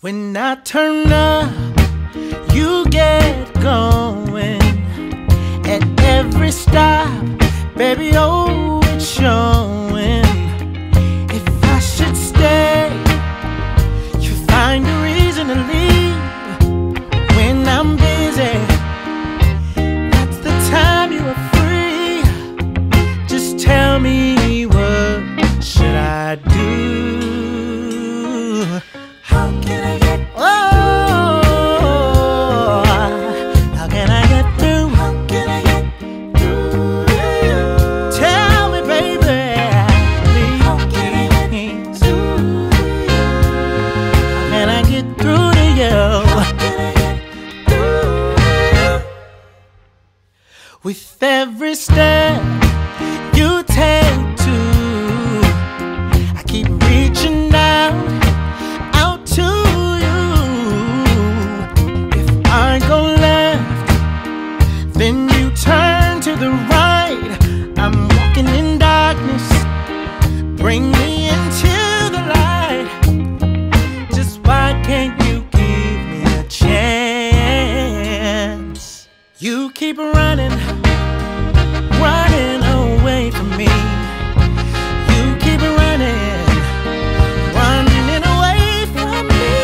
When I turn up, you get going. At every stop, baby, oh, it's showing. If I should stay, you find a reason to leave. When I'm busy, that's the time you are free. Just tell me, what should I do? How can I get through? Oh, how can I get through? How can I get through? Tell me, baby, please. How can I get through? How can I get through to you? How can I get through? With every step you take to, I keep reaching out to you. If I go left, then you turn to the right. I'm walking in darkness, bring me into the light. Just why can't you give me a chance? You keep running away from me. You keep running away from me.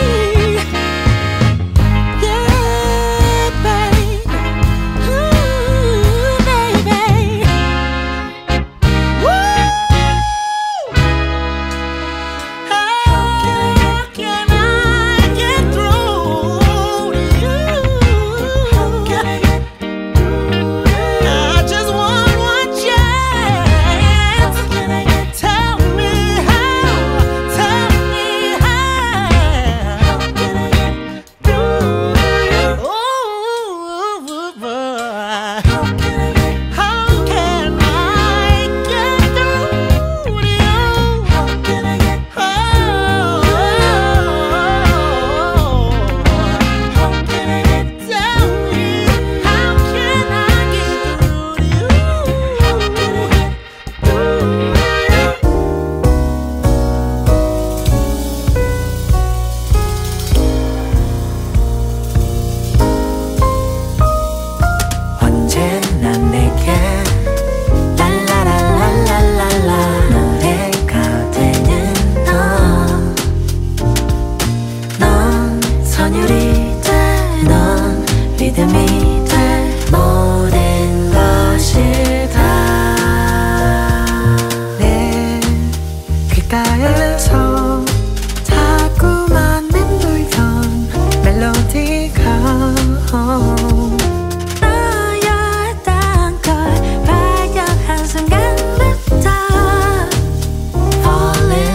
Yeah, baby. Ooh, baby. Woo! How can I get through to you? How can I get through? I just want one chance. How can I get? Tell me how. Tell me how. How can I get through? Ooh, how can I get? How can I get through to you? How can I get? Oh, how can I get? Tell me, how can I get through to you? How can I get through? 언제나 내게 랄라랄랄랄랄라 노래가 되는 넌 선율이 돼, 넌 리듬이 돼, 모든 것이 다 내 귓가에서 자꾸만 맴돌던 멜로디가 너였던 걸 발견한 순간부터 fall in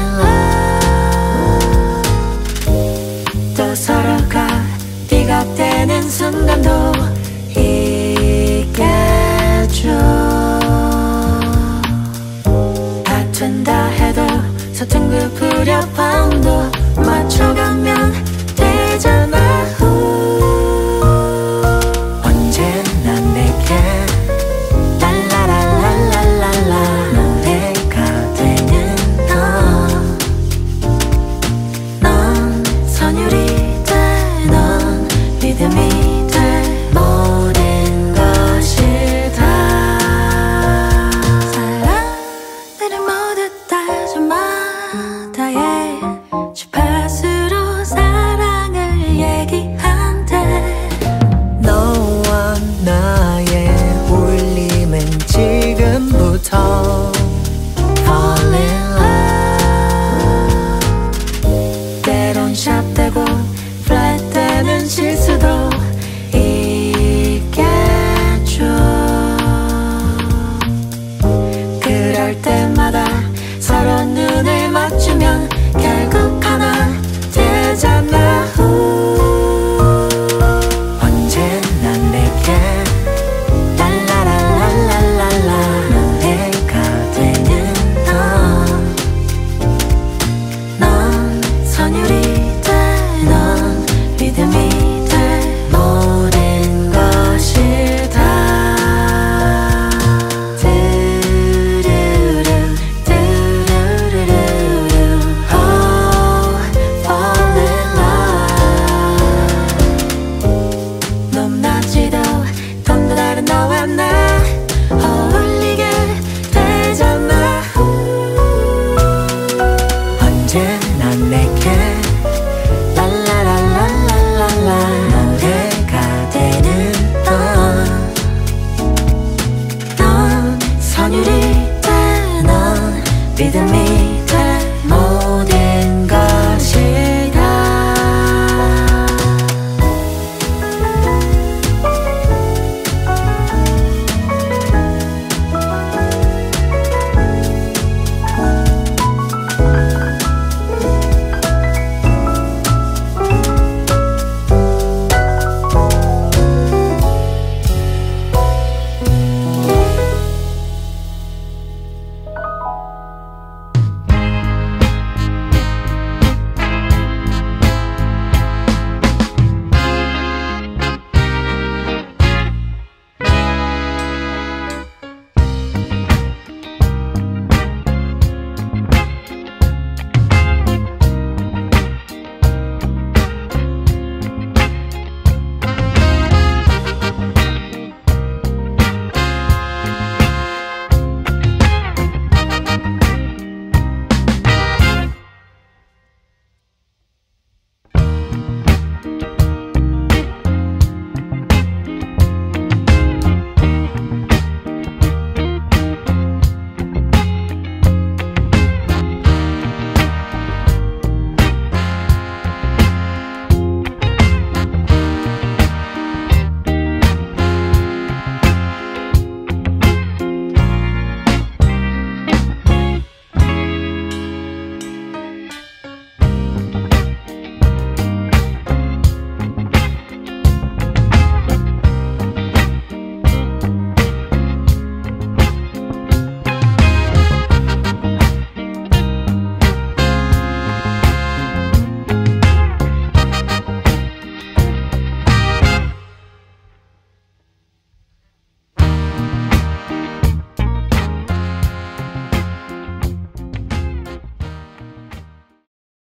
love. 또 서로가 비겁되는 순간도 있겠죠. 다툰다 해도 서툰 그 불협화음도 맞춰가면 되잖아. 언제나 내게 랄라랄랄랄랄라 노래가 되는 넌 선율이 돼, 넌 리듬이 돼, 모든 것이 다 사람들이 모두 다 저마다의 주파수로 사랑을 이제 난 내게